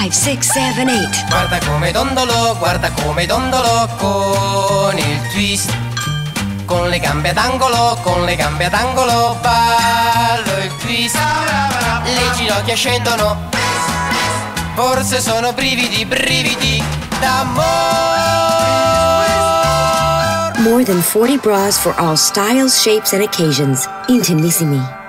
5, 6, 7, 8. Guarda come dondolo con il twist. Con le gambe ad angolo, ballo il twist. Le ginocchia scendono, forse sono brividi d'amore. More than 40 bras for all styles, shapes, and occasions. Intimissimi.